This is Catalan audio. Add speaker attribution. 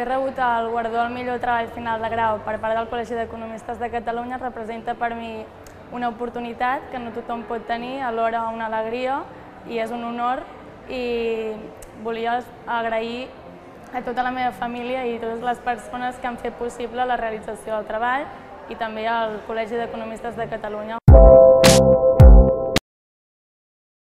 Speaker 1: Haver rebut el guardó al millor treball final de grau per part del Col·legi d'Economistes de Catalunya representa per mi una oportunitat que no tothom pot tenir, alhora una alegria, i és un honor, i volia agrair a tota la meva família i a totes les persones que han fet possible la realització del treball i també al Col·legi d'Economistes de Catalunya.